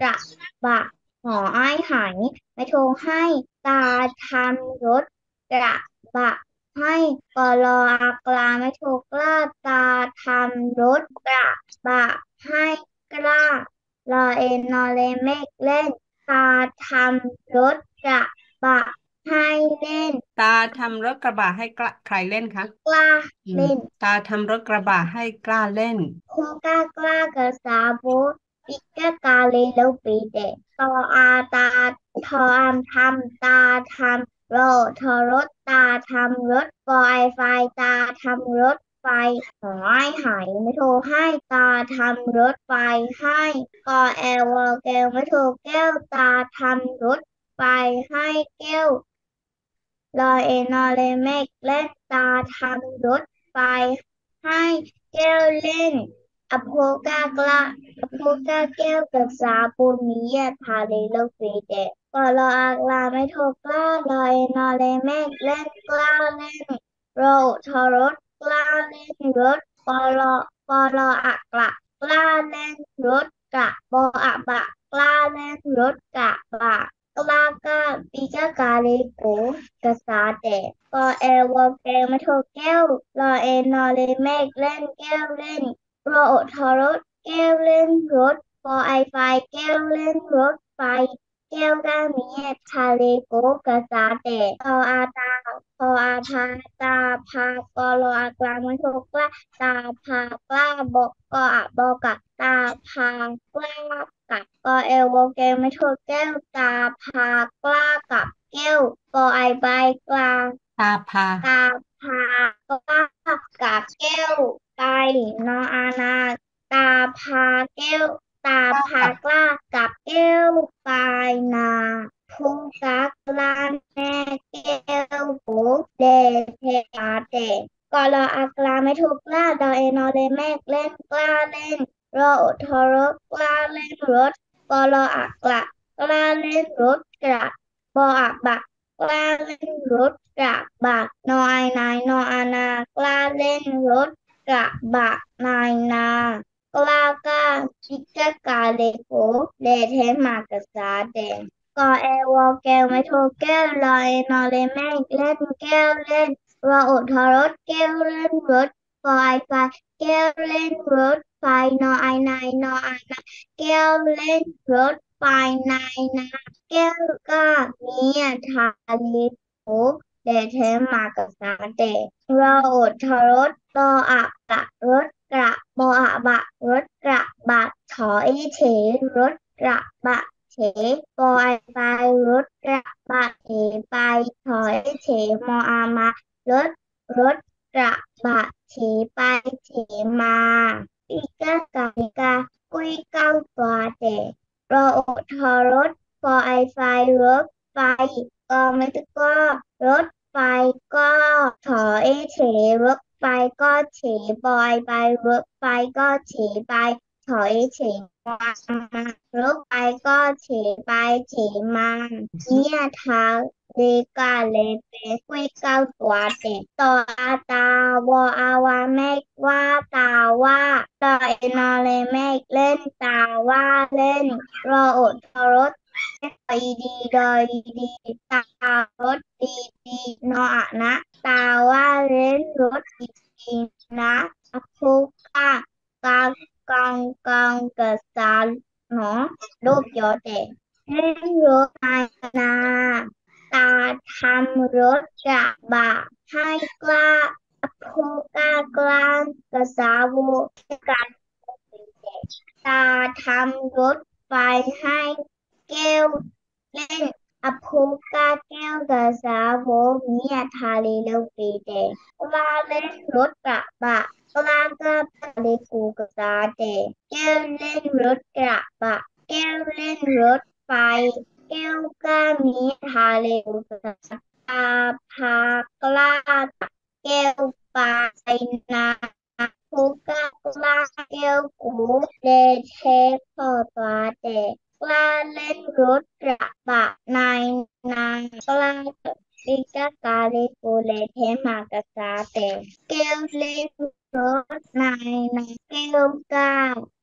กระบะหอไอ้หายไม่โทรให้ตาทำรถกระบะให้กรออากลาไม่โทรกล้าตาทำรถกระบะให้กล้ารอเอ็นนอเลเมกเล่นตาทำรถกระบะให้เล่นตาทำรถกระบะให้กล้าใครเล่นคะกล้าอืมเล่นตาทำรถกระบะให้กล้าเล่นคุกล้ากล้ากระสาโบปิกะกาเลแล้วปีเดตออาตาทออามทำตาทำโรทอรถตาทำรถปอไอไฟตาทำรถไฟหอไอหายไม่โทรให้ตาทำรถไฟให้กอแอลวอแก้วไม่โทรแก้วตาทำรถไฟให้แก้ว รอเอนอเลเมกเล่นตาทำรถไฟให้แก้วเล่นอโภกากละอโภกาแก้วกับสาปูมีเยพาเลโลฟีเดกอรออากลาไม่โทรกล้ารอเอนอเลเมกเล่นกล้าเล่นโรทอรถกล้าเล่นรถปอรอปอรออักละกล้าเล่นรถกะบออะบะกล้าเล่นรถกะบะ Kelaka tiga kaliku kesate ko ewo ke metu keu lo eno le mek len keu len lo otharot keu len rot ko ai phai keu len rot phai keu ga mi kaliku kesate ko ata ko apa ta pa ko lo akla metu kla ta pa kla bok ko aboka ta pa kla กับกอเอลโวเกลไม่ถูกแก้วตาพากล้ากับแก้วกอไอใบกลางตาพาตาพากล้ากับแก้วไตนออานาตาพาแก้วตาพากล้ากับแก้วปลายนาพูกักลานแม่แก้วโบเดเทอาเตกอรออากลาไม่ถูกกล้าดอเอนอเลแม่เล่นกล้าเล่นรออุทรกกล้าเล่นรถ ปลออักละกล้าเล่นรถกระบออักบักกล้าเล่นรถกระบะนอไอนายนออานากล้าเล่นรถกระบะนายนากล้ากล้าพิกะกาเลโกเลเทมากษาแดงกอแอวอแก้วไม่โทรแก้วลอยนอเลแม่เล่นแก้วเล่นรออุทรถแก้วเล่นรถปอไอไฟแก้วเล่นรถไฟนอไอนายนออานา แก้วเล่นรถไฟในนาแก้วก็มีทาลิโอเดเทมากับสาเดเราอดทรถตออะกะรถกระบออะบะรถกระบะถอยเฉรถกระบะเฉปอยไปรถกระบะเฉไปถอยเฉมออามารถรถกระบะเฉไปเฉมาอีกากาลิกา กุยเก้าตัวเด็กรออดทอรถฟอไอไฟรถไฟก็ไม่ต้องก็รถไฟก็ถอเอเฉรถไฟก็เฉบอยไปรถไฟก็เฉไปถอเอเฉมารถไฟก็เฉไปเฉมาเนี่ยทางเลกาเลเปกุยเก้าตัวเด็กต่ออาตาวออาวาแม่ว่าตาว่า ต่อเอนอเลยแม่เล่นตาว่าเล่นรออดทรถดอยดีดอยดีตารถดีดีนออะนะตาว่าเล่นรถดีดีนะอภูกากางกางกางกะสานเนาะลูกยอเด็กเล่นรถไอนาตาทำรถกระบะให้กล้า ภูกากลางกระสาวกันตาทำรถไฟให้แก้วเล่นอภูกาแก้วกระสาวมีทาลีเลปีเดกลาเล่นรถกระบะกลากระบะเลกูกระสาเดแก้วเล่นรถกระบะแก้วเล่นรถไฟแก้วก็มีทาเลกูกระสาตาพากลา แก้วปลาไอนาภูกาปลาแก้วกูเลเทพอปลาเดปลาเล่นรถกระบะนายนางปลาปิกากาเลกูเลเทมากระซาเตแก้วเล่นรถนายนางแก้วกา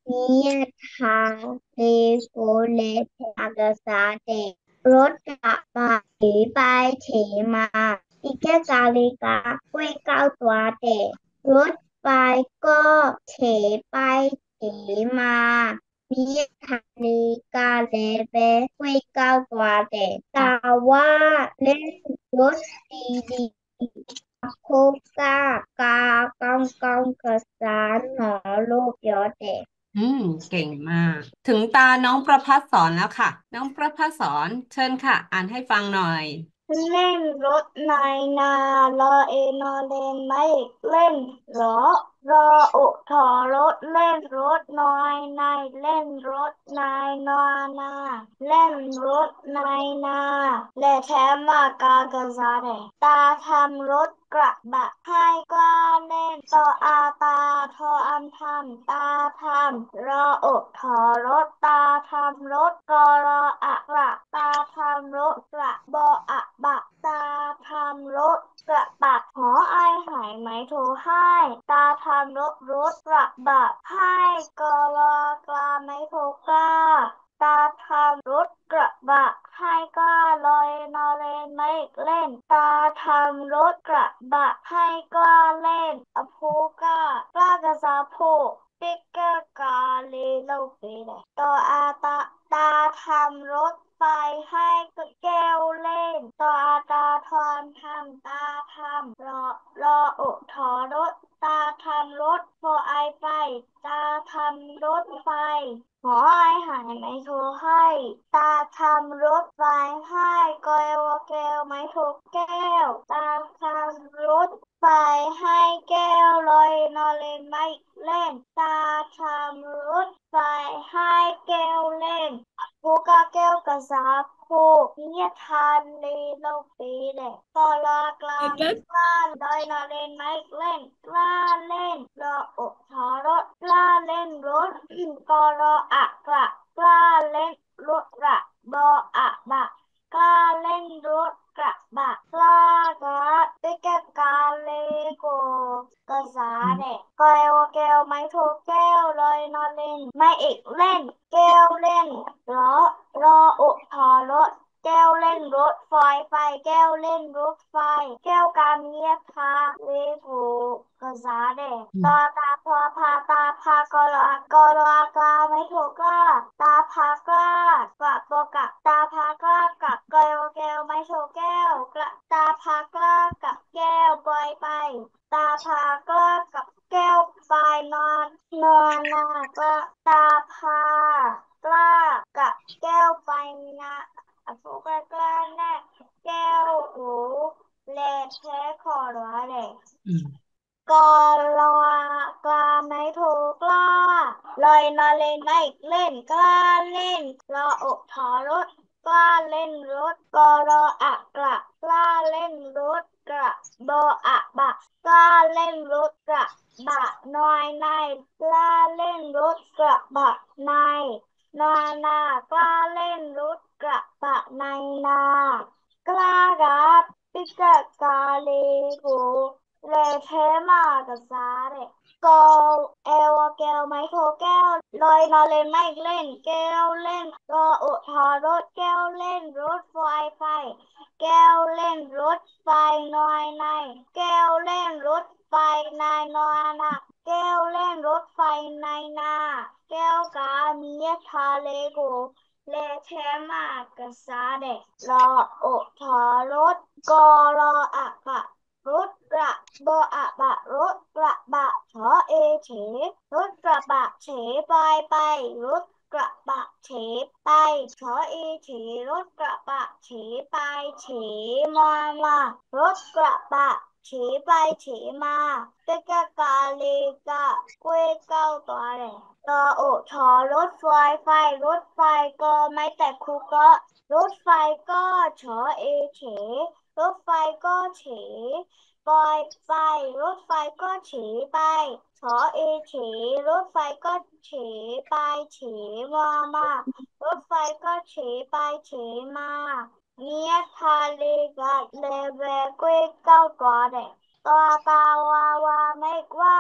Nia tha leโกเลเทอากาศาเดรถกระบะถีไปถีมาอีแกกาลิกากล้วยเก้าตัวเด็กรถไฟก็เถไปเถมามีทาลิกาเลเบกล้วยเก้าตัวเด็กแต่ว่าเล่นรถดีดีโคกากากองกองกระสานหนอลูกยอเด็กอืมเก่งมากถึงตาน้องประภัสสอนแล้วค่ะน้องประภัสสอนเชิญค่ะอ่านให้ฟังหน่อยเล่นรถนายนารอเอนอเลนไม่เล่นรอรออุทอรถเล่นรถนอยนายเล่นรถนายนอนาเล่นรถนายนาและแถมมากากระซาเดตาทำรถกระบะให้ก็เล่นต่ออาตาทออันทำตาทำรออุทอรถตาทำรถกอรออะกระตาทำรถกระบออะบะตาทำรถกระบะหอไอายหายไหมโทรให้ตาทำรถรถกระบะให้กอรอกลาไม่โทรกล้าตาทำรถกระบะให้ก็ลอยนอเลนไม่เล่นตาทำรถกระบะให้ก็เล่นอภูกากล้ากระซาโพปิกเกอร์กาเลโลเปเลต่ออาตาตาทำรถไฟให้ก็แก้วเล่นต่ออาตาทอนทำตาทำรอรออุทอรถตาทำรถพอไอไปตาทำรถไฟ หมอไอหายไหมโทรให้ตาทำรถไฟให้กอยว่าแก้วไหมโทรแก้วตาทำรถไฟให้แก้วลอยนอนเล่นไม่เล่นตาทำรถไฟให้แก้วเล่นผูกาแก้วกระสาผูกนิยทานเลโลปีเล่ก็ลากลางกล้าลอยนอนเล่นไม่เล่นกล้าเล่นรออกทอรถกล้าเล่นรถ กอรออะกระกล้าเล่นรถกระบออะบะกล้าเล่นรถกระบะกล้ากระติกะกาเลโกกระสาเด็กกอยว่าแก้วไม่ถูกแก้วลอยนอนเล่นไม่อีกเล่นแก้วเล่นล้อรออุทอรถแก้วเล่นรถไฟไฟแก้วเล่นรถไฟแก้วกาเมียคาเลถูกกระสาเด็กตาตาพอพาตาพากอรอกอรอกาไม่ถูกกล้าตาพากล้ากระโปกะตาพากล้ากับแก้วแก้วไม่ถูกแก้วกระตาพากล้ากับแก้วปล่อยไปตาพากล้ากับแก้วไปนอนนอนนากระตาพากล้ากับแก้วไปนะอโฟกกล้าแน่แก้วหูแลแท้ขอร้อเลยอืมกอลากลาไม่ถูกกล้าลอยนอนเล่นไม่เล่นกล้าเล่นรออกถอรถกล้าเล่นรถกอรออะกระกล้าเล่นรถกระบออะบะกล้าเล่นรถกระบะนอยในกล้าเล่นรถกระบะในนานากล้าเล่นรถกระบะในนากล้ารับปิกะกาเลโก เลเทมากระซาเรกอเอวแก้วไม้โทแก้วลอยนอเล่นไม่เล่นแก้วเล่นรออุทารถแก้วเล่นรถไฟไฟแก้วเล่นรถไฟนอยในแก้วเล่นรถไฟในนอยนาแก้วเล่นรถไฟในนาแก้วกาเมียทาเลโกเลเทมากระซาเดรออุทารถกอรออะกะ รถกระบะอะบะรถกระบะชอเอเฉรถกระบะเฉไปไปรถกระบะเฉไปชอเอเฉรถกระบะเฉไปเฉมามารถกระบะเฉไปเฉมาเกะกะกาเลกะกล้วยเก้าตัวเลยรอโอชอรถไฟไฟรถไฟก็ไม่แต่ครูก็รถไฟก็ชอเอเฉรถไฟก็เฉ ปอยไปรถไฟก็เฉไปชอเอเฉรถไฟก็เฉไปเฉมามารถไฟก็เฉไปเฉมาเนียทาเลกัเลเวกเก้าตัวเด็กตัวตาวาวาไม่ว่า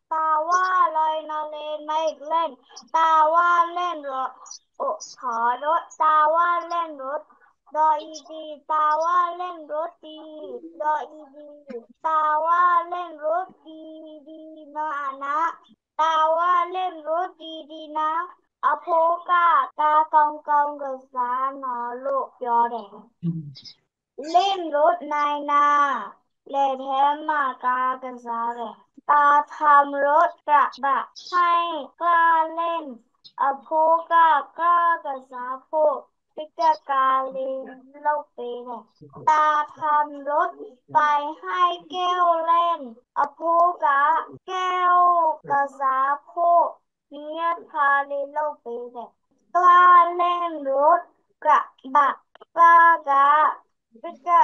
ตาว่าลอยนอนเลนไม่เล่นตาว่าเล่นรถโอขอรถตาว่าเล่นรถดออีดีตาว่าเล่นรถดีดออีดีตาว่าเล่นรถดีดีนะนะตาว่าเล่นรถดีดีนะอโภกากากองกองกะสาหนอลูกยอแดงอืมเล่นรถนายนาเล่แถมมากากันซาเลยตาทำรถกระบะให้กล้าเล่นอโภกากล้ากันซาโพพิจกาเล่นโลกเปเนตาทำรถไปให้แก้วเล่นอโภกาแก้วกันซาโพเนียพาเล่นโลกเปเนกล้าเล่นรถกระบะกล้ากา Pica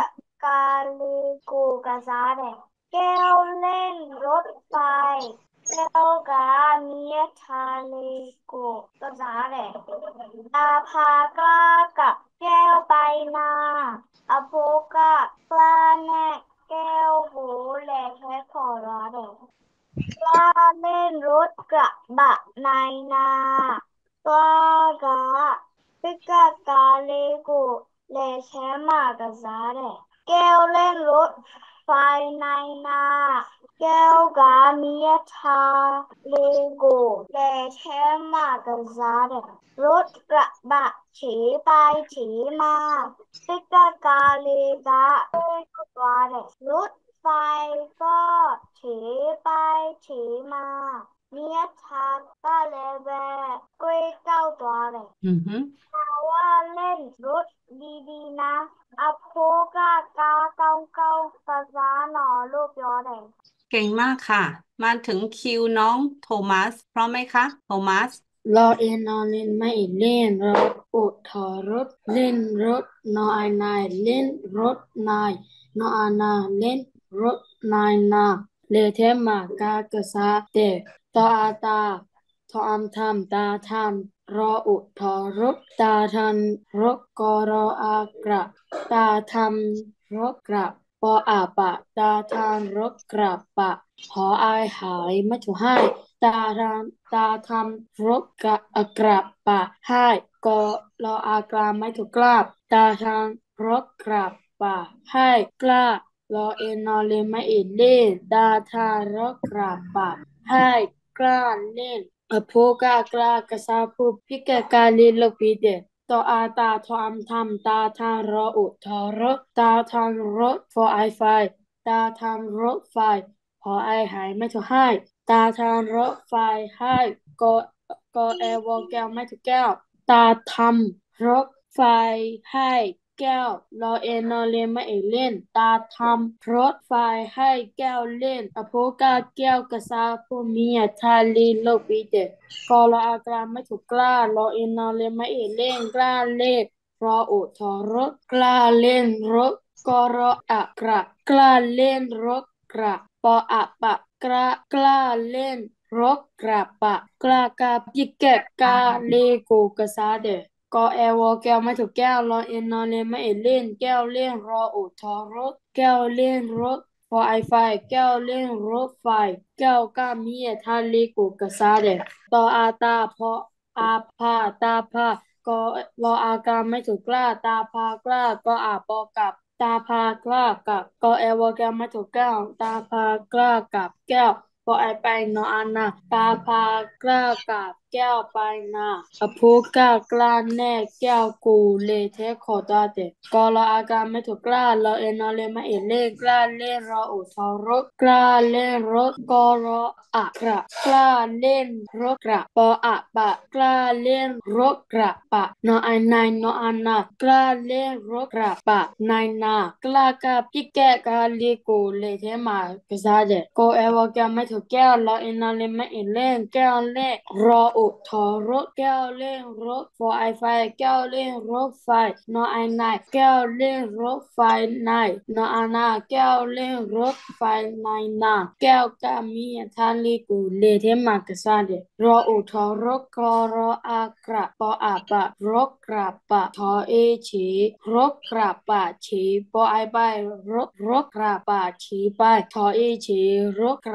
calico casare แก้วเล่นรถไฟแก้วกาเมียทาเลโกกษาแหละตาพากล้ากับแก้วไปนาอโภกากล้าแน่แก้วโหแหลกแค่ขอร้าแหละกล้าเล่นรถกระบะในนากล้ากะปิกากาเลโกเลแชมากะซาเดแก้วเล่นรถไฟในนาแก้วกาเมียทาเลโกเลแชมากะซาเดรถกระบะฉีไปฉีมาปิกากาเลกาเลโกตัวเดรถไฟก็ฉีไปฉีมาเมียทาก็เลเวกุ้ยเก้าตัวเลยอืมฮึแต่ว่าเล่นรถดีๆนะอโภกากาเกาเกาภาษาหนอลูกยอแดงเก่งมากค่ะมาถึงคิวน้องโทมัสพร้อมไหมคะโทมัสรอเอ็นนอนเล่นไม่เล่นรออุดถอรถเล่นรถนอไอนายเล่นรถนายนออานาเล่นรถนายนาเลเทมมากากษาเตตออาตาทออัมทำตาทำรออุดถอรถตาทันรถกอรออากระตาทำรถกระปออาปะตาทานรถกระปะหออายหายไม่ถูกให้ ตาทำตาทำรกกระเอ่อกระปะให้กอรออากรามไม่ถูกกราบตาทำรกกระปะให้กล้ารอเอ็นนอเลไม่เอ็นเล่นตาทารกกระปะให้กล้าเล่นอโภกากล้ากระซาพูพิกกาลิลปีเดต่ออาตาทอมทำตาทางรออุทอรกตาทางรถฟอไอไฟตาทางรถไฟพอไอหายไม่ถูกให้ ตาทางรถไฟให้กกแอวอแก้วไม่ถูกแก้วตาทำรถไฟให้แก้วรอเอนนอเรียนไม่เอเล่นตาทำรถไฟให้แก้วเล่นอโภกาแก้วกระซาผู้มียทาลีโลปีเดกอรออากราไม่ถูกกล้ารอเอนนอเรียนไม่เอเล่นกล้าเล่นรออุทอรถกล้าเล่นรถกอรออักระกล้าเล่นรถกระปออะปะ กล้ากล้าเล่นรกกระปะกล้ากาปิกแกะกาเลโกกะซาเดกอแอวอแก้วไม่ถูกแก้วรอเอ็นนอนเลนไม่เอ็นเล่นแก้วเล่นรออุทอรถแก้วเล่นรถฟอไอไฟแก้วเล่นรถไฟแก้วกามียทาเลโกกะซาเดต่ออาตาพออาพาตาพากอรออากาไม่ถูกกล้าตาพากล้าก็อาปอกับตาพากล้ากับกอแอวอแก้วไม่ถูกแก้วตาพากล้ากับแก้ว พอไอไปนออานาตาพากล้ากาบแก้วไปนาอภูกล้ากล้าแน่แก้วกูเลเทขอตาเตกอรออาการไม่ถูกกล้ารอเอนอเลไม่เอเล่กล้าเล่นรออุทอรกกล้าเล่นรถกอรออะกระกล้าเล่นรถกระปออะปะกล้าเล่นรถกระปะนอไอนายนออานากล้าเล่นรถกระปะนายนากล้ากาปิแกกาลีกูเลเทมากระซาเดโกเอวแกไม่ถูกแก้วรอเอนอเลไม่เอเล่นแก้วเล่นรออุทอรถแก้วเล่นรถฟอไอไฟแก้วเล่นรถไฟนอไอนายแก้วเล่นรถไฟนายนออานาแก้วเล่นรถไฟนายนาแก้วกามีทาลีกูเลเทมากระซาเดรออุทอรถกอรออากระปออาปะรถกระปะทอเอฉีรถกระปะฉีปอไอไปรถรถกระปะฉีไปทอเอฉีรถกระปะ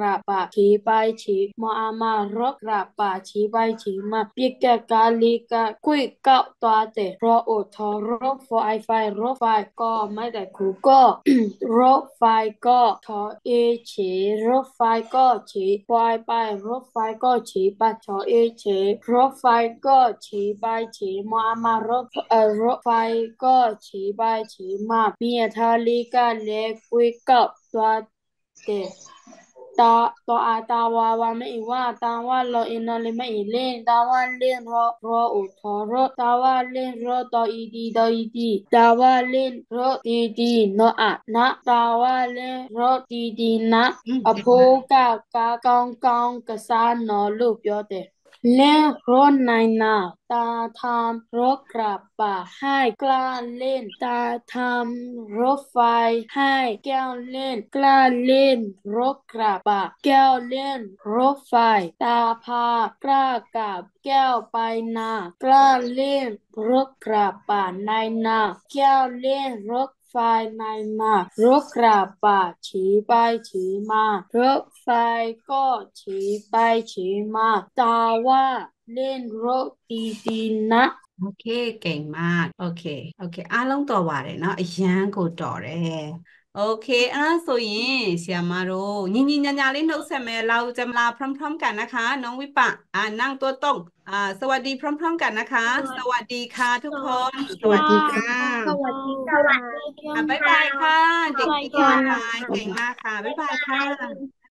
ฉีไปฉีมออามารกกระป่าฉีไปฉีมาปีกแกกาลีกะกุยเกาตัวเตรอโอทอรกฟอไอไฟรถไฟก็ไม่ได้ครูก็ รถไฟก็ทอเอฉีรถไฟก็ฉีปอยไปรถไฟก็ฉีไปทอเอฉีรถไฟก็ฉีไปฉีมออามารถเอ่อรถไฟก็ฉีไปฉีมามีทาลีกาเลกุยเกาตัวเต ตาตัวอาตาวาวาไม่อีว่าตาว่าเราเอ็นนอเลยไม่อีเล่นตาว่าเล่นรอรออุทอรอตาว่าเล่นรอตออีดีตออีดีตาว่าเล่นรอดีดีเนาะอะนะตาว่าเล่นรอดีดีนะอืมอโพเก่งมากกากากองกองกะซานนอลูกยอเตเล่นรถในนาตาทำรถกระบะให้กล้าเล่นตาทำรถไฟให้แก้วเล่นกล้าเล่นรถกระบะแก้วเล่นรถไฟตาพากล้ากับแก้วไปนากล้าเล่นรถกระบะในนาแก้วเล่นรถไฟในนารถกระบะฉีไปฉีมารถไฟก็ฉีไปฉีมาตาว่าเล่นรถดีๆนะโอเคเก่งมากโอเคโอเคအားလုံးတော်ပါတယ်เนาะအရန်ကိုတော်တယ်โอเคအဲ့ဒါဆိုရင်ဆီယမတို့ညီညီညာညာလေးနှုတ်ဆက်မယ်เราจะมาพร้อมๆกันนะคะน้องวิปะอ่านั่งตัวตรงอ่าสวัสดีพร้อมๆกันนะคะสวัสดีสวัสดีค่ะทุกคสวัสนดีสวัสดีค่ะค่ะสวัสดีสค่ะวัสดีอ่าบ๊ายค่ะบายค่ะเด็กสวัสดีดีบ๊ายบาค่ะยเก่งมากค่ะบ๊ายบายค่ะ